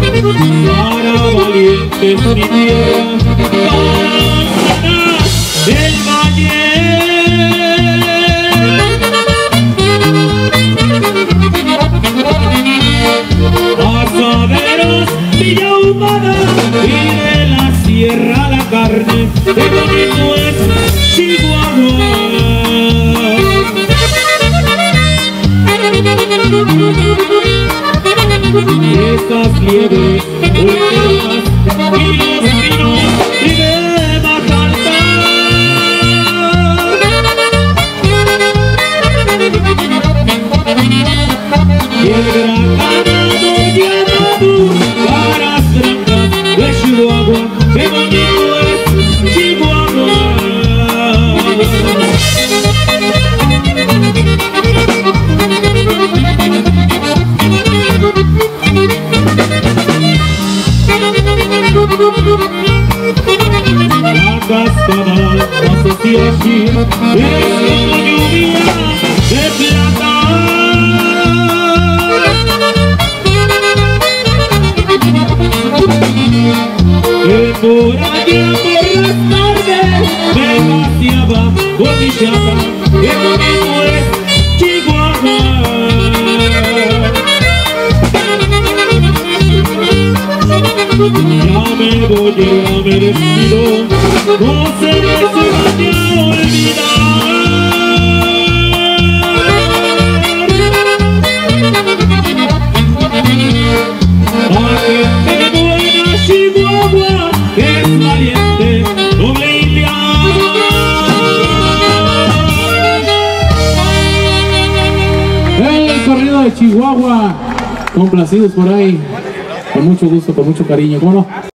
para valientes mi tierra, para del valle. Asaderos, Villa Humana y de la sierra la carne, qué bonito es Chihuahua. Estas liebres volteras y los pinos y de Majalta, y el gran ganado llamado caras blancas de Chihuahua, qué bonito es Chihuahua. La cascada Association es como lluvia de plata. Que por allá por las tardes me paseaba por mi chapa, que bonito es Chihuahua. Ya me voy, ya me despido, no se me vaya a olvidar. La gente buena Chihuahua es valiente, noble y leal. El corrido de Chihuahua, complacidos por ahí. Con mucho gusto, con mucho cariño, ¿cómo no?